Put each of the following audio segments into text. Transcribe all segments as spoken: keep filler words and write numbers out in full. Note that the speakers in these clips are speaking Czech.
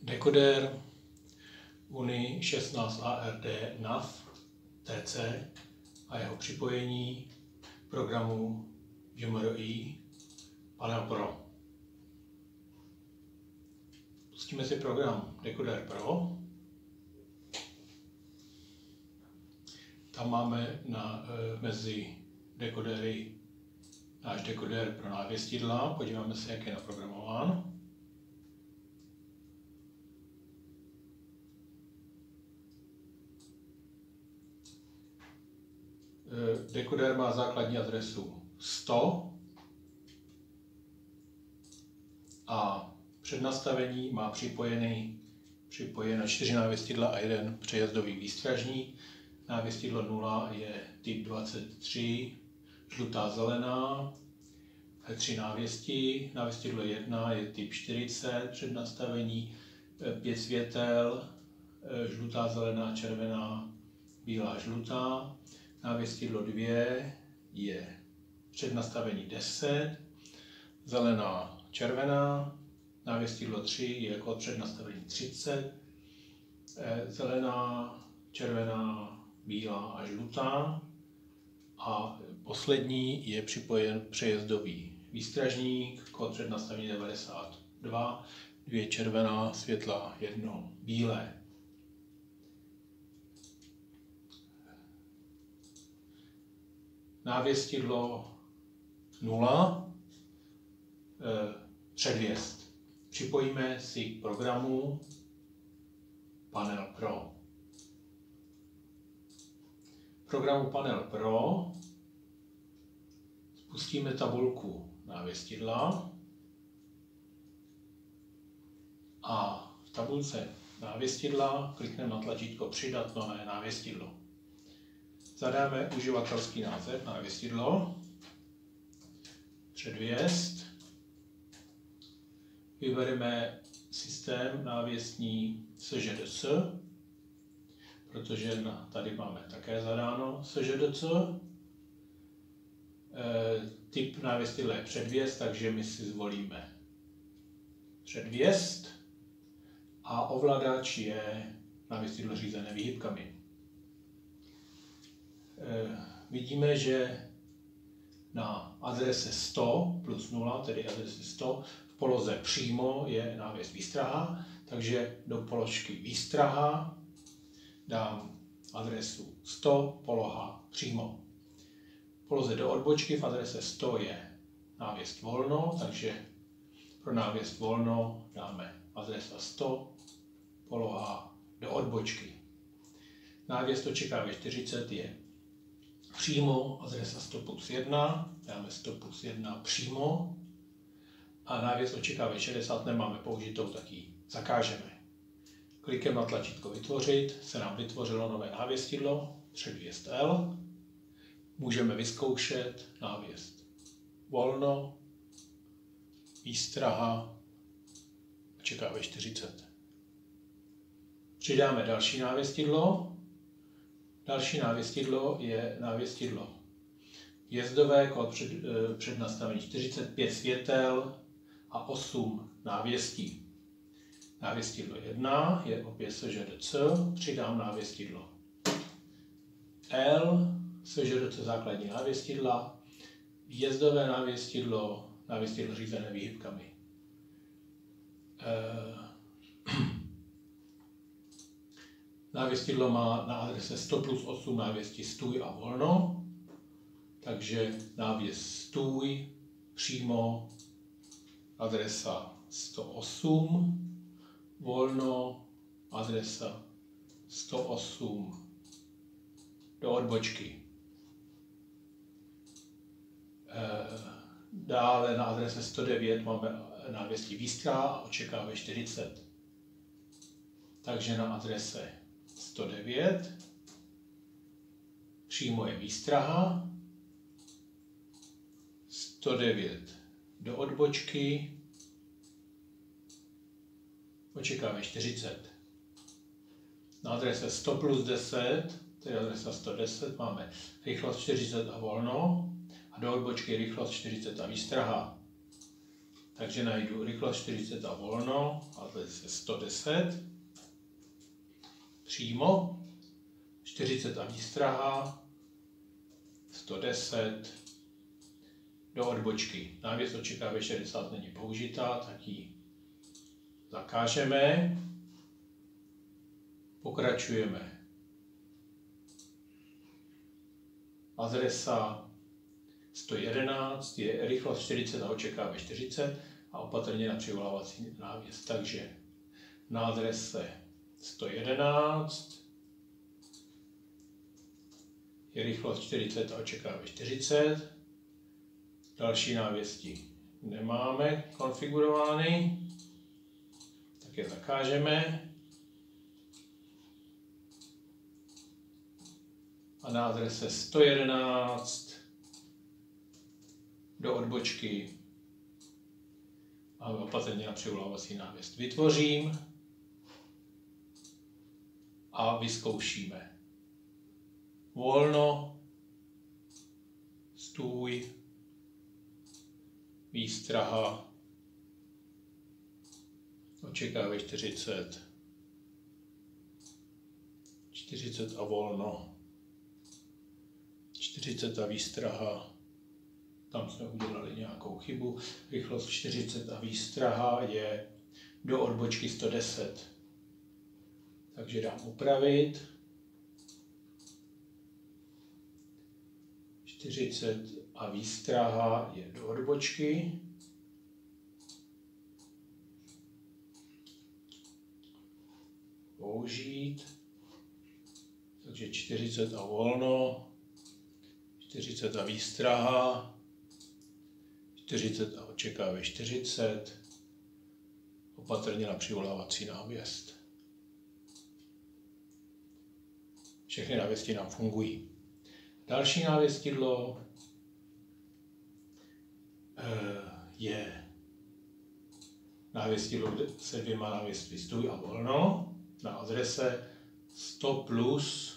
Dekoder Uni šestnáct A R D N A V T C a jeho připojení programu J M R I Panel Pro. Pustíme si program Dekoder Pro. Tam máme na, mezi dekodery náš dekoder pro návěstidla. Podíváme se, jak je naprogramován. Dekoder má základní adresu sto a přednastavení má připojený, připojené čtyři návěstidla a jeden přejezdový výstražník. Návěstidlo nula je typ dvacet tři, žlutá zelená, tři návěstí. Návěstidlo jedna je typ čtyřicet, přednastavení pět světel, žlutá, zelená, červená, bílá, žlutá. Návěstidlo dvě je přednastavení deset, zelená, červená. Návěstidlo tři je kód přednastavení třicet, zelená, červená, bílá a žlutá. A poslední je připojen přejezdový výstražník, kód přednastavení devadesát dva, dvě červená světla, jedno bílé. Návěstidlo nula, e, předvěst. Připojíme si k programu Panel Pro. V programu Panel Pro spustíme tabulku návěstidla a v tabulce návěstidla klikneme na tlačítko Přidat nové návěstidlo. Zadáme uživatelský název návěstidlo, předvěst, vybereme systém návěstní S Ž D C, protože tady máme také zadáno S Ž D C. E, typ návěstidla je předvěst, takže my si zvolíme předvěst a ovladač je návěstidlo řízené výhybkami. E, vidíme, že na adrese sto plus nula, tedy adrese sto, v poloze přímo je návěst výstraha, takže do položky výstraha dám adresu sto, poloha přímo. V poloze do odbočky v adrese sto je návěst volno, takže pro návěst volno dáme adresa sto, poloha do odbočky. Návěst očekávaný čtyřicet je přímo, adresa sto plus jedna, dáme sto plus jedna přímo a návěst očekávaný šedesát nemáme použitou, tak ji zakážeme. Klikem na tlačítko Vytvořit se nám vytvořilo nové návěstidlo, předvěst L. Můžeme vyzkoušet návěst volno, výstraha, očekávaný čtyřicet. Přidáme další návěstidlo. Další návěstidlo je návěstidlo jezdové, kód před, přednastavení čtyřicet pět světel a osm návěstí. Návěstidlo jedna je opět S Ž D C, přidám návěstidlo L, S Ž D C základní návěstidla, jezdové návěstidlo, návěstidlo řízené výhybkami. E Návěstidlo má na adrese sto plus osm návěstí stůj a volno, takže návěst stůj, přímo adresa sto osm, volno, adresa sto osm do odbočky. Dále na adrese sto devět máme návěstí výstraha a očekávají čtyřicet. Takže na adrese sto devět přímo je výstraha, sto devět do odbočky, očekávají čtyřicet. Na adrese sto plus deset, tedy adresa sto deset, máme rychlost čtyřicet a volno a do odbočky rychlost čtyřicet a výstraha. Takže najdu rychlost čtyřicet a volno, adres je sto deset, přímo, čtyřicet a výstraha, sto deset, do odbočky. Návěs O Č K V šedesát není použitá, tak ji zakážeme. Pokračujeme. Adresa sto jedenáct je rychlost čtyřicet a O Č K V čtyřicet a opatrně na přivolávací návěs. Takže na adrese sto jedenáct je rychlost čtyřicet a O Č K V čtyřicet. Další návěsti nemáme konfigurovány, tak je zakážeme. A na adrese sto jedenáct do odbočky a opatrně na přivolávací návěst vytvořím a vyzkoušíme. Volno, stůj, výstraha, O Č K V čtyřicet, čtyřicet a volno, čtyřicet a výstraha, tam jsme udělali nějakou chybu, rychlost čtyřicet a výstraha je do odbočky sto deset, takže dám upravit, čtyřicet a výstraha je do odbočky, použít, takže čtyřicet a volno, čtyřicet a výstraha, čtyřicet a O Č K V čtyřicet, opatrně na přivolávací návěst. Všechny návěsti nám fungují. Další návěstidlo je návěstidlo se dvěma návěstí stůj a volno na adrese sto plus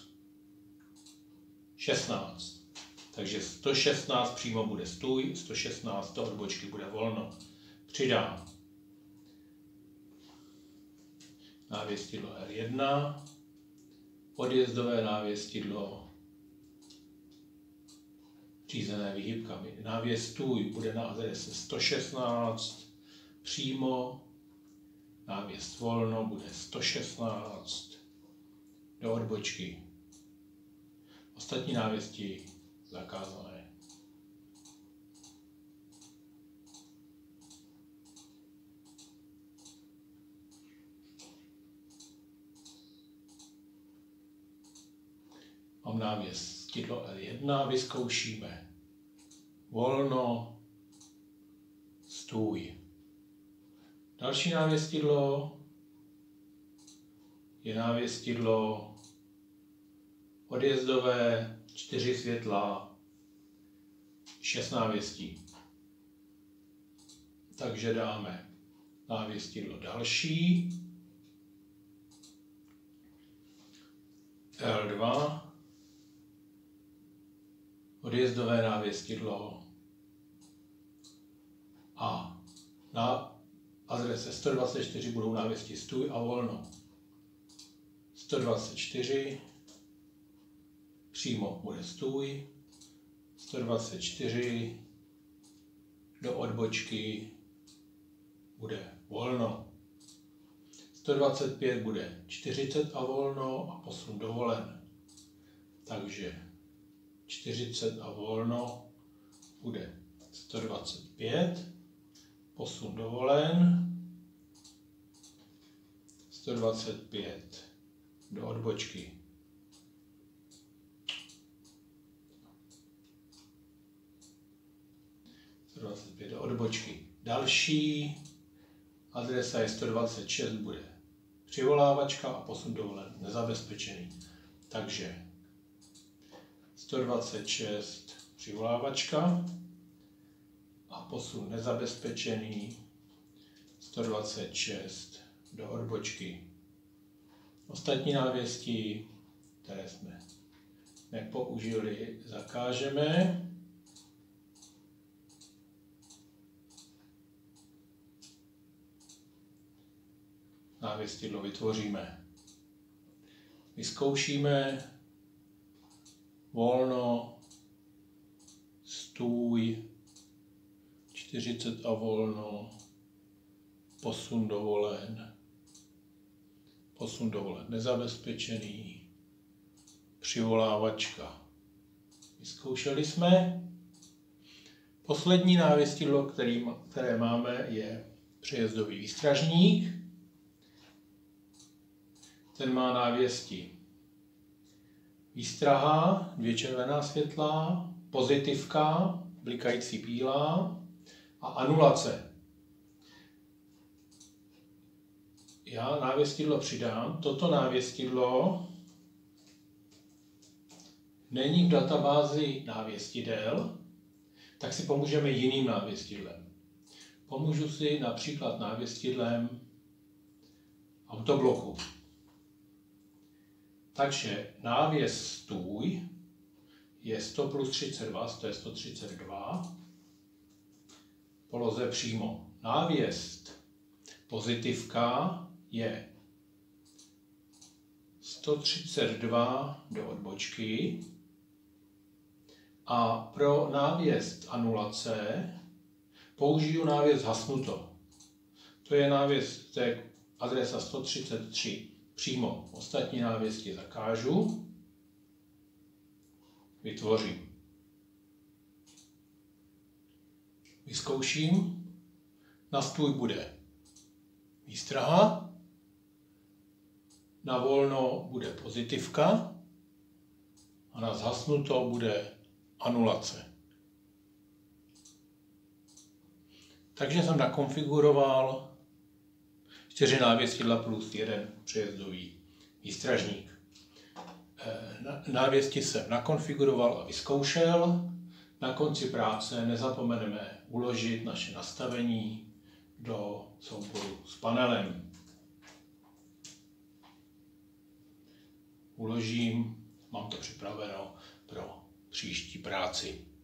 šestnáct. Takže sto šestnáct přímo bude stůj, sto šestnáct do odbočky bude volno. Přidám návěstidlo R jedna, odjezdové návěstidlo řízené výhybkami. Návěs stůj bude na adrese sto šestnáct přímo, návěs volno bude sto šestnáct do odbočky. Ostatní návěsti zakázané. Mám návěstidlo L jedna, vyzkoušíme. Volno, stůj. Další návěstidlo je návěstidlo odjezdové, čtyři světla, šest návěstí. Takže dáme návěstidlo další, L dva, odjezdové návěstidlo a na adrese sto dvacet čtyři budou návěstí stůj a volno. sto dvacet čtyři přímo bude stůj, sto dvacet čtyři do odbočky bude volno. sto dvacet pět bude čtyřicet a volno a posun dovolen. Takže čtyřicet a volno bude sto dvacet pět, posun dovolen, sto dvacet pět do odbočky. sto dvacet pět do odbočky. Další adresa je sto dvacet šest, bude přivolávačka a posun dovolen nezabezpečený. Takže sto dvacet šest přivolávačka a posun nezabezpečený, sto dvacet šest do odbočky. Ostatní návěstí, které jsme nepoužili, zakážeme. návěstidlo vytvoříme. Vyzkoušíme volno, stůj, čtyřicet a volno, posun dovolen, posun dovolen nezabezpečený, přivolávačka. Vyzkoušeli jsme. Poslední návěstidlo, který, které máme, je přejezdový výstražník. Ten má návěstí výstraha, dvě červená světla, pozitivka, blikající bílá a anulace. Já návěstidlo přidám. Toto návěstidlo není v databázi návěstidel, tak si pomůžeme jiným návěstidlem. Pomůžu si například návěstidlem autobloku. Takže návěst stůj je sto plus třicet dva, to je sto třicet dva, poloze přímo. Návěst pozitivka je sto třicet dva do odbočky a pro návěst anulace použiju návěst hasnuto. To je návěst, to je adresa sto třicet tři přímo. Ostatní návěstí zakážu, vytvořím. Vyzkouším. Na stůj bude výstraha, na volno bude pozitivka a na zhasnuto bude anulace. Takže jsem nakonfiguroval čtyři návěstidla plus jeden přejezdový výstražník. Návěsti jsem nakonfiguroval a vyzkoušel. Na konci práce nezapomeneme uložit naše nastavení do souboru s panelem. Uložím, mám to připraveno pro příští práci.